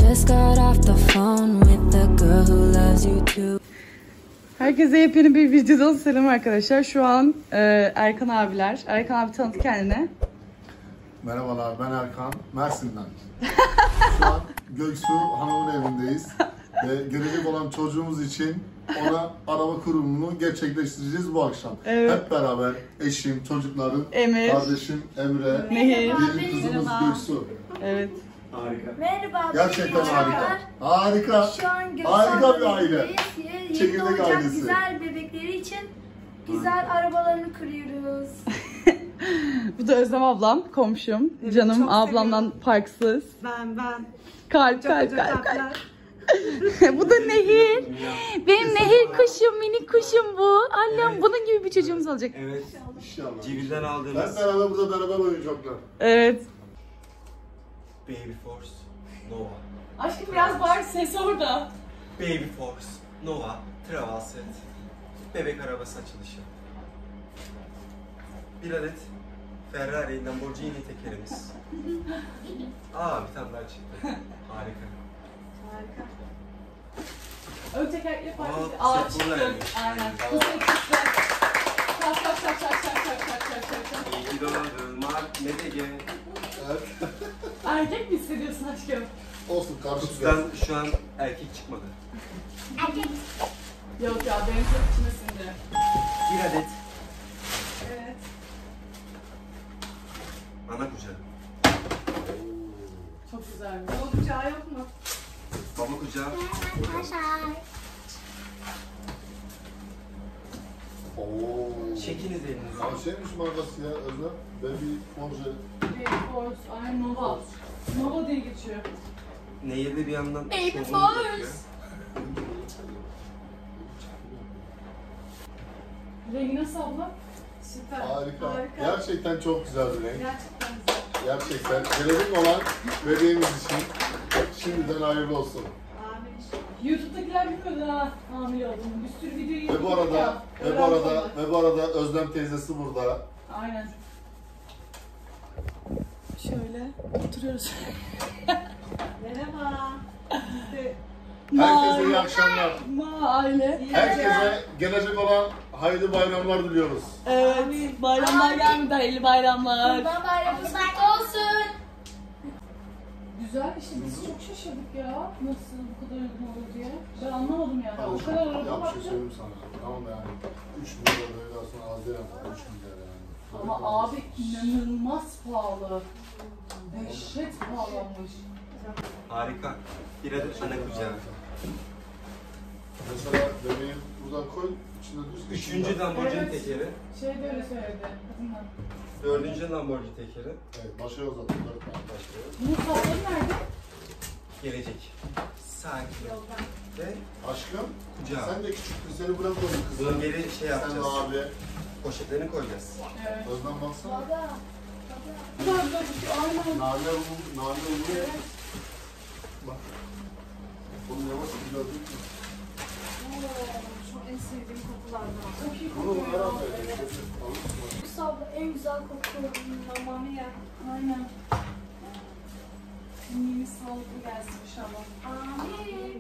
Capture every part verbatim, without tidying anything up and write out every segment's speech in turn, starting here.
just got off the phone with the girl who loves you too. Herkese yepyeni bir videodan selam arkadaşlar. Şu an e, Erkan abiler. Erkan abi tanıt kendine. Merhabalar, ben Erkan, Mersin'den. Şu an Göksu Hanım'ın evindeyiz. Ve gelecek olan çocuğumuz için ona araba kurumunu gerçekleştireceğiz bu akşam. Evet. Hep beraber eşim, çocuklarım, Emir, kardeşim Emre, Nehir, gelin kızımız Göksu. Evet. Harika. Merhaba. Gerçekten harika. Harika. Şu an Harika bir aile. Yeni Çekirdek doğacak ailesi. güzel bebekleri için güzel arabalarını kırıyoruz. Bu da Özlem ablam, komşum. Evet, canım çok ablamdan seviyorum. farksız. Ben ben. Kalp Çok kalp güzel kalp kalp. tatlılar. Bu da Nehir. Benim Nehir kuşum, minik kuşum bu. Annem Evet. bunun gibi bir çocuğumuz olacak. Evet. İnşallah. Civil'den Hep aldığımız beraber burada beraber oyuncaklar. Evet. Baby Force Nova. Aşkım biraz bağır, ses orada. Baby Force Nova Travel Set. Bebek arabası açılışı. Bir adet Ferrari Lamborghini tekerimiz. Aa bir tane daha çıktı. Harika. Harika. Ön tekerlekli Aa, farklı. Aa set burada çıktı. yani. Aynen. Tamam. Bu set çıktı. Çak çak çak çak çak çak çak çak çak. İyi ki doğdun Mark Metege. Evet. Erkek mi hissediyorsun aşkım? Olsun, karışık. Kutudan şu an erkek çıkmadı. Yok ya, benim çok içime sindi. Bir adet Evet. ana kucağı. Çok güzel. Baba bıçağı yok mu? Baba kucağı. Oo. Çekiniz elinizi. Abi şeymiş markası ya Özlem? Ben bir Force. Baby Force, ay Nova. Nova diye geçiyor. Nehirde bir yandan Baby şovunu Force. yapıyor. Rengi nasıl abla? Süper. Harika. Harika. Gerçekten çok güzel bir renk. Gerçekten güzel. Gerçekten gelecek olan bebeğimiz için şimdiden hayırlı olsun. Amin. YouTube'dakiler bilmiyordu ha hamile olduğumu. Bir sürü video Ve bu yapıyorduk arada ya. ve bu arada ve bu arada Özlem teyzesi burada. Aynen. Şöyle oturuyoruz. Merhaba. Biz de Herkese iyi akşamlar. Ma aile. Herkese gelecek olan hayırlı bayramlar diliyoruz. Evet. Bayramlar gelmedi. Hayırlı bayramlar. Kurban bayramınız kutlu olsun. Güzel işte biz çok şaşırdık ya. Nasıl bu kadar uygun olur diye. Ben anlamadım yani. O kadar araba Ya bir şey baktım. söyleyeyim sana. Tamam yani üç milyar liradan sonra az değil ama üç milyar yani. Ama abi inanılmaz pahalı. Dehşet pahalanmış. Harika. Bir adet ana kucağı. Mesela bebeği buradan koy, içinde düz. Üçüncü Lamborghini Evet. tekeri. Şey de öyle söyledi. Kadınlar. Dördüncü Lamborghini tekeri. Evet, başlıyor zaten. Dört tane başlıyor. Bunun sapları nerede? Gelecek. Sakin. Ve Aşkım, kucağı. sen de küçüktün, seni bırakmadım kızım. Bunun geri şey Sen yapacağız. de abi. Poşetlerini koyacağız. Evet. Özlem baksana. Baba. Bu da da şu aynen. Nane bu, nane bu. Bak. Bunu yavaş gördük mü? Şu en sevdiğim kokulardan. Çok iyi Bunu kokuyor. beraber Evet. alırsın. Sabah en güzel kokuyor. Mamamı ya. Aynen. Kimliğimiz sağlıklı gelsin inşallah. Amin.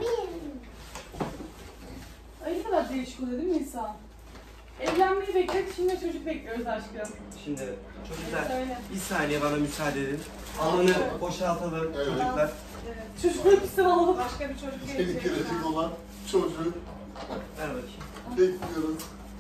Ay ne kadar değişik oluyor değil mi insan? Evlenmeyi bekledik, şimdi çocuk bekliyoruz aşkım. Şimdi çocuklar Söyle. bir saniye bana müsaade edin. Alanı boşaltalım Evet. çocuklar. Evet. Çocukları bir alalım. Başka bir çocuk Senin gelecek. gelecek olan çocuğu Ver bakayım. bekliyoruz.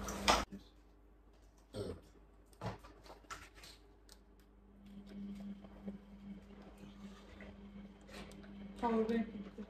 Evet. Powerbank gitti.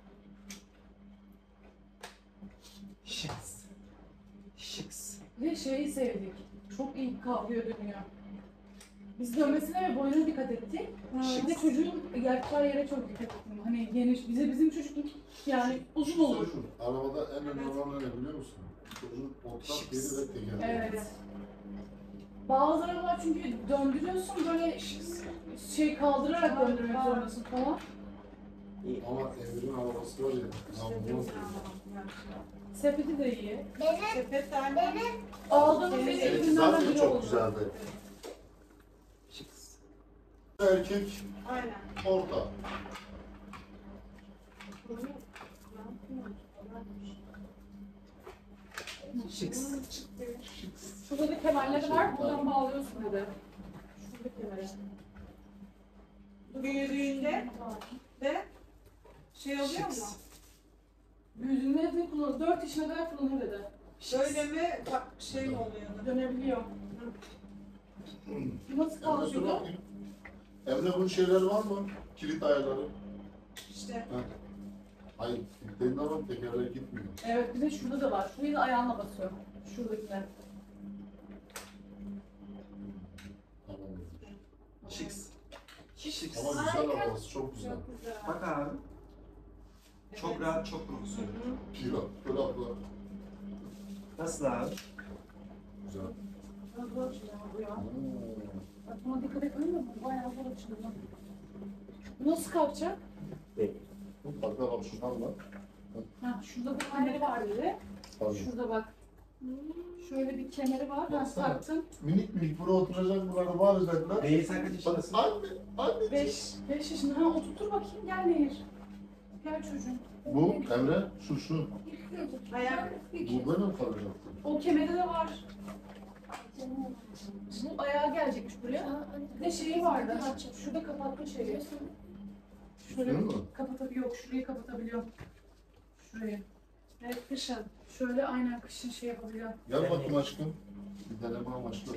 Şıks. Şıks. Ve şeyi sevdik. Çok iyi kavrıyor dönüyor. Biz dönmesine ve boyuna dikkat ettik. Şimdi çocuğun yatacağı yere çok dikkat ettim. Hani geniş, bize bizim çocukluk yani uzun olur. Şu, arabada en önemli olan ne biliyor musun? Çocuğun otlak yeri ve tekerleği. Evet. Bazı arabalar çünkü döndürüyorsun böyle şey kaldırarak döndürmek zorundasın falan. Ama Emir'in arabası var ya, namlu. Sepeti de iyi. Sepet tane. Aldığımız Seninki ürünlerden zaten biri çok oldu. güzeldi. Şıks. Erkek Aynen. orta. kemerleri var, buradan bağlıyorsun dedi. Şurada kemeri. Büyüdüğünde de şey oluyor mu? Büyüdüğünde hep kullanır. dört yaşına kadar kullanır dedi. Böyle mi bak, şey mi oluyor? Dönebiliyor. Nasıl Emre dur kalkıyor? bakayım. Emre bunun şeyleri var mı? Kilit ayarları. İşte Hayır, kilitlerin ama tekerler gitmiyor. Evet, bir de şurada da var. Şurayı da ayağınla basıyor. Şuradakine. Tamam. Şiks. Şiks. Ama güzel arabası, çok güzel. çok güzel. Bak abi. Çok rahat, çok profesyonel. Pira, pira abla. Nasıl abi? Güzel. Biraz zor açılıyor bu ya. Oo. Bak buna dikkat etmiyor musun? Bayağı zor açılıyor. Bu nasıl kalkacak? Bak bak şundan bak. Ha, şurada bir kemeri var dedi. Tabii. Şurada bak. Şöyle bir kemeri var. Ben Baksana. taktım. Minik minik buraya oturacak, buraları bağlayacaklar. Nehir sen kaç Bak yaşındasın? anne, anne. beş beş yaşında. Ha oturtur bakayım. Gel Nehir. Gel çocuğum. Bu Emre, şu şu. Ayak. Bu böyle mi kalacak? O kemeri de var. Bu ayağa gelecekmiş buraya. Bir de şeyi vardı. Ha, şurada kapatma şeyi. Şöyle Değil mi? kapatabiliyor. Yok, şurayı kapatabiliyor. Şurayı. Evet, kışın. Şöyle aynen kışın şey yapabiliyor. Gel bakayım aşkım. Bir deneme amaçlı.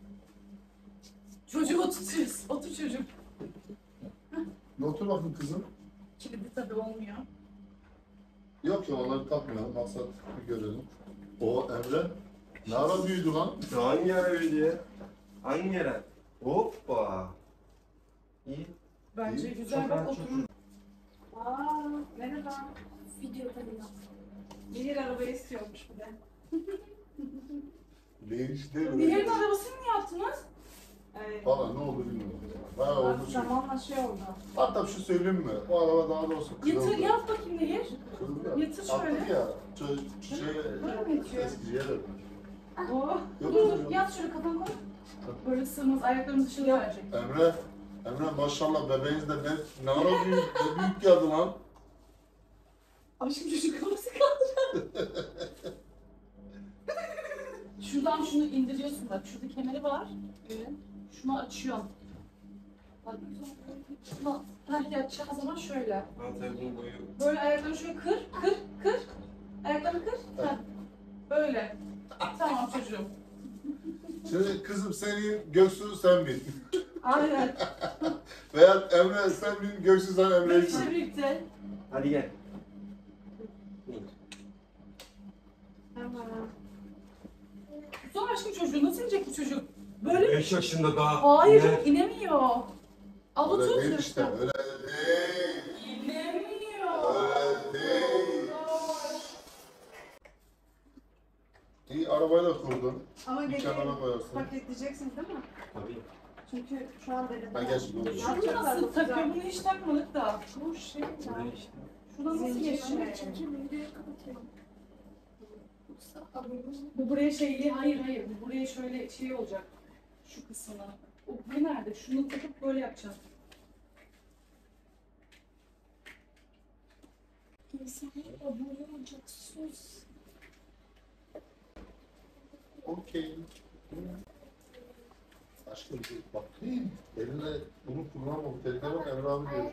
Çocuğu oturtuyoruz. Otur çocuğum. Bir otur bakın kızım. Kilidi tabii olmuyor. Yok ya onları takmayalım. Maksat bir görelim. O Emre. Ne ara büyüdü lan? Hangi yere öyle ya? Hangi yere? Hoppa. İyi. Bence İyi, güzel çok bak rahat, çok oturur. Aa, merhaba. Video tabii. Nehir arabayı istiyormuş bir de. Değiş değil mi? Nehir'in arabasını mı yaptınız? Evet. Valla ne oldu bilmiyorum. Bayağı oldu çünkü. Zamanla şey oldu. Hatta bir şey söyleyeyim mi? O araba daha doğrusu kırıldı. Yatır yat bakayım Nehir. Kırıldı ya. Yatır şöyle. Attık ya. Çö- Şeye, Böyle mi yatıyor? eskiciye de. Oh. Yok, Dur dur yok. yat şöyle kafanı koy. Böyle sığmaz ayaklarını dışarı verecek. Emre, Emre maşallah bebeğiniz de ne, ne ara büyük, ne büyük geldi lan. Aşkım çocuk kafası kaldı. Şuradan şunu indiriyorsun bak. Şurada kemeri var. Evet. Şunu açıyorsun. Bak. Şuna heh, yatacağı zaman şöyle. Ben tabii bunun boyu. Böyle ayaklarını şöyle kır, kır, kır. Ayaklarını kır. Heh. Böyle. Tamam çocuğum. Şimdi kızım senin Göksu sen bin. Aynen. Veya Emre sen bin, Göksu sen Emre'yi Birlikte bin. birlikte. Hadi gel. Tamam. Son aşkım çocuğu nasıl inecek bu çocuk? Böyle mi? beş yaşında daha. Hayır Ne? canım inemiyor. Abla Öyle tut. değil işte, öyle değil. İnemiyor. Öyle değil. İyi arabayı da kurdun. Ama Bir gece kenara koyarsın. paketleyeceksiniz değil mi? Tabii. Çünkü şu an dedim. Ha geç doğru. Şunu nasıl takıyor? Bunu hiç takmadık da. Bu şey Buraya ya. işte. Şuna nasıl Zincir geçiyor? şey. Çekeyim videoyu kapatıyorum. Bu buraya şeyli, hayır hayır. Bu buraya şöyle şey olacak. Şu kısmına. O bu nerede? Şunu takıp böyle yapacağız. İnsanlar abone olacak sus. Okey. Aşkım bir bakayım. Eline bunu kullanma. Bu tehlikeli bak Emre abi diyor.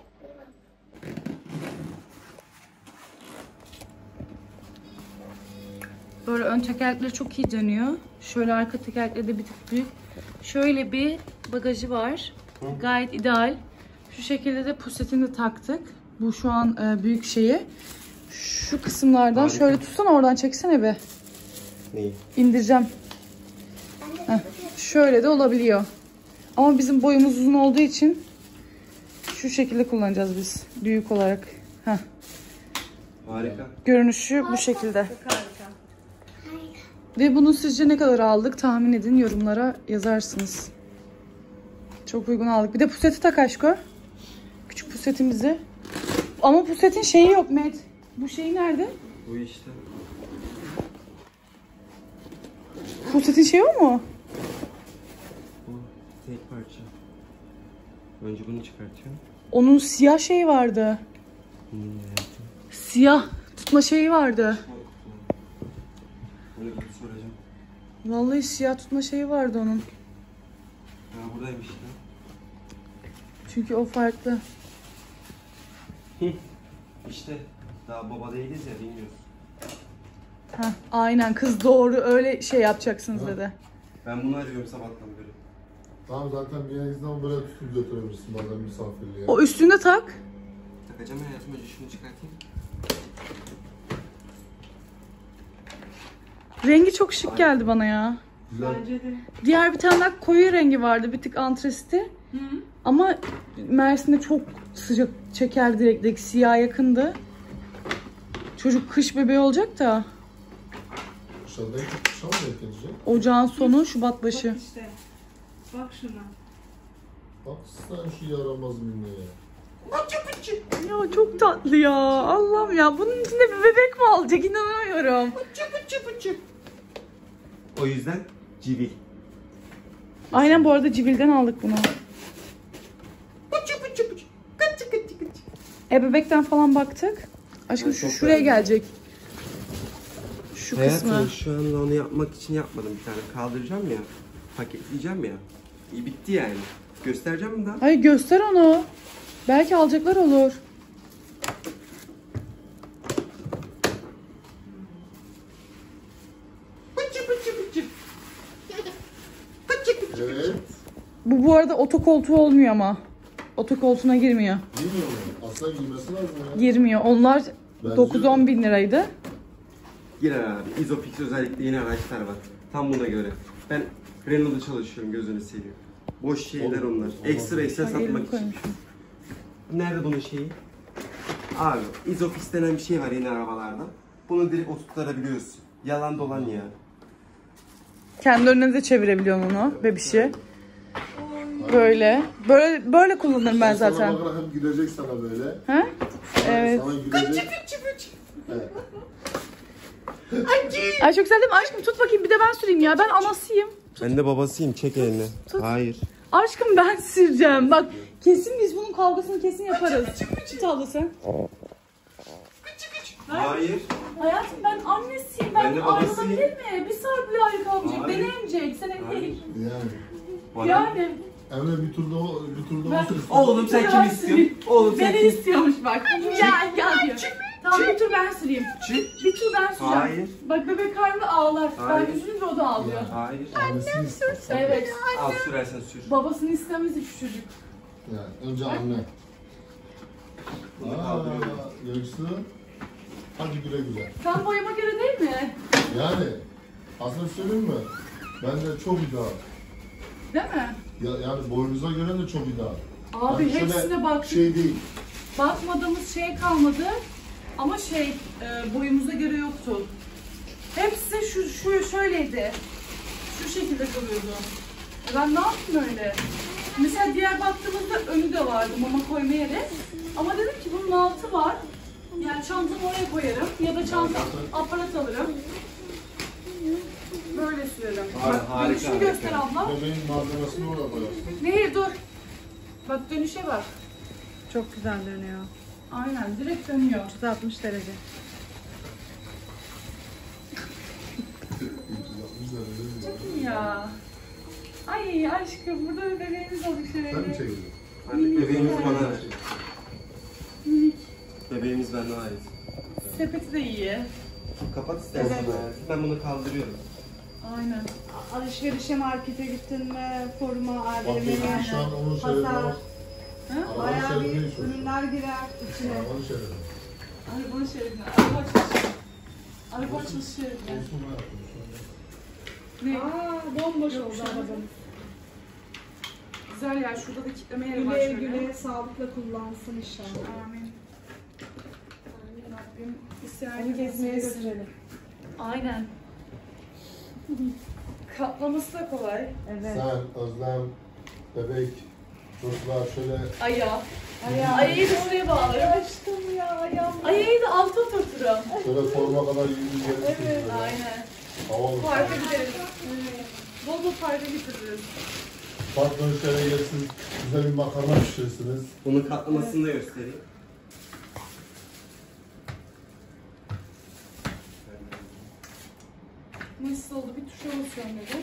Böyle ön tekerlekleri çok iyi dönüyor. Şöyle arka tekerlekleri de bir tık büyük. Şöyle bir bagajı var. Gayet ideal. Şu şekilde de pusetini de taktık. Bu şu an e, büyük şeyi. Şu kısımlardan Harika. şöyle tutsana oradan çeksene be. Neyi? İndireceğim. Heh, şöyle de olabiliyor. Ama bizim boyumuz uzun olduğu için şu şekilde kullanacağız biz. Büyük olarak. Heh. Harika. Görünüşü bu şekilde. Harika. Ve bunu sizce ne kadar aldık tahmin edin, yorumlara yazarsınız. Çok uygun aldık. Bir de puseti tak aşko. Küçük pusetimizi. Ama pusetin şeyi yok Met. Bu şey nerede? Bu işte. Pusetin şeyi o mu? Bu tek parça. Önce bunu çıkartıyorum. Onun siyah şeyi vardı. Hmm, evet. Siyah tutma şeyi vardı. Bunu gidip soracağım. Vallahi siyah tutma şeyi vardı onun. Ha buradaymış lan. Çünkü o farklı. İşte daha baba değiliz ya bilmiyoruz. Heh, aynen kız doğru öyle şey yapacaksınız Ha. dedi. Ben bunu arıyorum sabahtan beri. Tamam zaten bir yerimizden böyle tutup götürebilirsin bazen misafirliğe. O üstünde tak. Takacağım hayatım, önce şunu çıkartayım. Rengi çok şık geldi bana ya. Güzel. Bence de. Diğer bir tane daha koyu rengi vardı bir tık antresti. Hı. Ama Mersin'de çok sıcak çeker direkt siyah yakındı. Çocuk kış bebeği olacak da Dışarıdaki kuşa mı denk gelecek? ocağın sonu Şubat başı. Bak işte. Bak şuna. Bak sen şu yaramaz minneye. Ya çok tatlı ya. Allah'ım ya. Bunun içinde bir bebek mi olacak? İnanamıyorum. O yüzden civil. Aynen bu arada Civil'den aldık bunu. E bebekten falan baktık. Aşkım Evet, şu çok şuraya beğendim. gelecek. Şu kısmı. Hayatım şu anda onu yapmak için yapmadım bir tane. Kaldıracağım ya. Paketleyeceğim ya. İyi bitti yani. Göstereceğim mi daha? Hayır göster onu. Belki alacaklar olur. Evet. Bu bu arada otokoltuğu olmuyor ama. Otokoltuğuna girmiyor. Bilmiyor mu? Aslında giymesi lazım ya. Girmiyor. Onlar Benziyor. dokuz on bin liraydı. Girer abi. Isofix özellikle yeni araçlar var. Tam buna göre. Ben Renault'da çalışıyorum, gözünü seveyim. Boş şeyler Olur, onlar. olur. Ekstra ekstra Bak, elimi satmak için. koymuşum. Nerede bunun şeyi? Abi Isofix denen bir şey var yeni arabalarda. Bunu direkt oturtturabiliyorsun. Yalan dolan ya. Kendi önüne de çevirebiliyorsun onu bebişi. Böyle. Böyle böyle kullanırım ben zaten. Sana bakarak hem gülecek sana böyle. Ha? Evet. Sana gülecek. Evet. Ay çok güzel değil mi? Aşkım tut bakayım bir de ben süreyim ya. Ben anasıyım. Ben de babasıyım, çek elini. Tut. Hayır. Aşkım ben süreceğim. Bak kesin biz bunun kavgasını kesin yaparız. Tut ablası. Hayır. Hayatım ben annesiyim. Ben Ben, de babasıyım. ayrılabilir mi? Bir saat bile ayrı kalmayacak. Hayır. Beni emecek. Sen emecek. Yani. Bana... Yani. Emre bir turda o, bir turda Ben- o sırası. Oğlum sen kim istiyorsun? Oğlum sen Beni kim istiyormuş bak. Gel gel diyor. Tamam bir tur ben süreyim. Çık. Bir tur ben süreceğim. Hayır. Bak bebek karnında ağlar. Hayır. Ben üzülünce o da ağlıyor. Hayır. Annesini istiyor. Evet. Al sürersen sür. Babasını istemez şu çocuk. Yani önce anne. Bunu Aaa kaldırıyorum. Göksu. Hadi güle güle. Tam boyuma göre değil mi? Yani aslında söyleyeyim mi? Bence çok ideal. Değil mi? Ya, yani boyunuza göre de çok ideal. Abi Yani şöyle hepsine baktık. Şey değil. Bakmadığımız şey kalmadı. Ama şey e, boyumuza göre yoktu. Hepsi şu, şu şöyleydi. Şu şekilde kalıyordu. E Ben ne yaptım öyle? Mesela diğer baktığımızda önü de vardı mama koyma yeri. Ama dedim ki bunun altı var. Yani çantamı oraya koyarım ya da çanta aparat alırım. Böyle sürerim. Har- Bak, harika, dönüşünü harika. göster abla. Bebeğin malzemesini orada koyarsın. Nehir dur. Bak dönüşe bak. Çok güzel dönüyor. Aynen direkt dönüyor. üç yüz altmış derece. Ya. Ay aşkım burada bir bebeğimiz oldu şöyle. Sen mi çekirdin? Artık bebeğimiz bana ver. Bebeğimiz bana ait. Sepeti de iyi. Kapat istersen Evet. hayatım. Ben bunu kaldırıyorum. Aynen. Alışverişe, markete gittin mi? Forma, Bak A V benim M'ler, şu an onun şerefine pazar. bak. Ha? Arabanın Bayağı şerefine bir geçiyor. ürünler girer içine. Arabanın şerefine. Arabanın şerefine. Araba açılışı. Araba açılışı şerefine. Olsun mu yaptım şu anda? Ne? Aa, bomboş Yok, oldu şu an- arabanın. Güzel ya şurada da kitleme yeri var Güle şöyle. güle sağlıkla kullansın inşallah. Amin. Rabbim isteyen Onu gezmeye götürsün. götürelim. Aynen. Katlaması da kolay. Evet. Sen, Özlem, bebek, çocuklar şöyle Ayağı. Ayağı. Ayağıyı da oraya bağlarım. Aşkım ya ayağım. Ayağıyı da alta oturturum. şöyle forma kadar yüzü Evet, yeri Aynen. Havalı. Parka gideriz. Bol bol parka getiririz. Patron şöyle gelsin, güzel bir makarna pişirirsiniz. Bunun katlamasını da göstereyim. Akılsız oldu. Bir tuşa basıyorum dedi.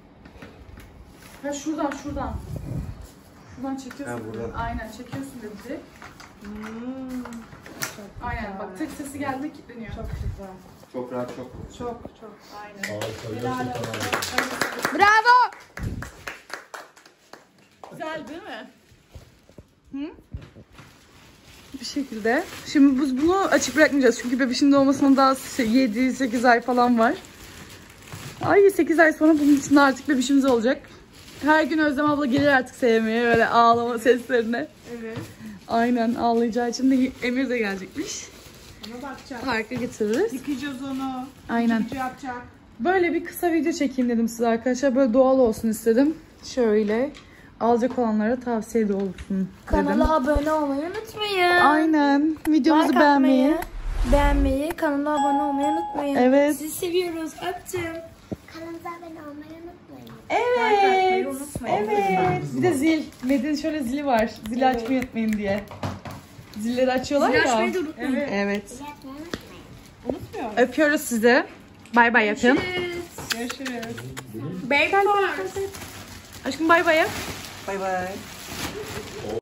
Ha şuradan şuradan. Şuradan çekiyorsun. Ha, buradan. dedi. Aynen çekiyorsun dedi direkt. Hmm, çok Aynen güzel. bak tek sesi geldi kilitleniyor. Çok güzel. Çok rahat, çok. Çok çok. Aynen. Harika, Helal gerçekten olsun. harika. Bravo! Güzel değil mi? Hı? Bir şekilde. Şimdi biz bunu açık bırakmayacağız çünkü bebişin doğmasına daha yedi sekiz ay falan var. Ay sekiz ay sonra bunun içinde artık bebişimiz olacak. Her gün Özlem abla gelir artık sevmeye böyle ağlama seslerine. Evet. Aynen ağlayacağı için de Emir de gelecekmiş. Ona bakacağız. Parka getiririz. Yıkayacağız onu. Aynen. Yıkayıcı yapacak. Böyle bir kısa video çekeyim dedim size arkadaşlar. Böyle doğal olsun istedim. Şöyle alacak olanlara tavsiye de olsun dedim. Kanala abone olmayı unutmayın. Aynen. Videomuzu Like beğenmeyi. atmayı, beğenmeyi, kanala abone olmayı unutmayın. Evet. Sizi seviyoruz. Öptüm. Kanalımıza abone olmayı unutmayın. Like atmayı Evet. unutmayın. Evet. Bir de zil. Medin şöyle zili var. Zili açmayı unutmayın diye. Zilleri açıyorlar Zil ya. açmayı da unutmayın. Evet. Evet. Yapmayı unutmayın. Unutmuyor. Öpüyoruz sizi. Bay bay yapın. Görüşürüz. Aşkım bay bay yap. Bay bay.